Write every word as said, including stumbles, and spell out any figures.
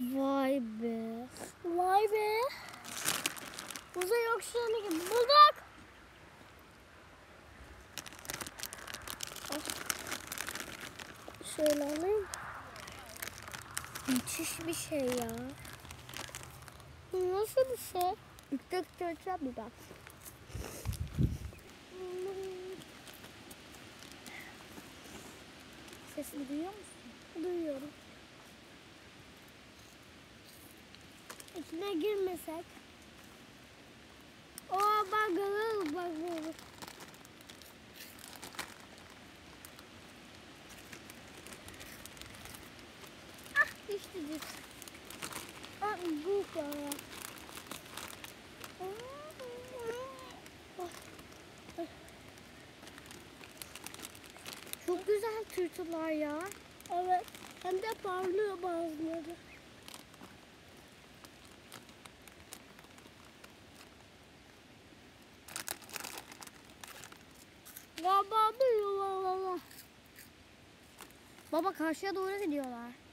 Vay be. Vay be. Uzay yokuşlarını gibi bulduk. Şöyle alayım. Müthiş bir şey ya. Nasıl bir şey? Tık tık tık bir bak. Sesini duyuyor musun? Duyuyorum. İçine girmesek. Aa bak görüyoruz bak görüyoruz. Ah düştü düştü. Ah bu kadar. Çok güzel tırtılar ya. Evet. Hem de parlıyor bazıları. Galiba da yuvarlama. Baba karşıya doğru gidiyorlar.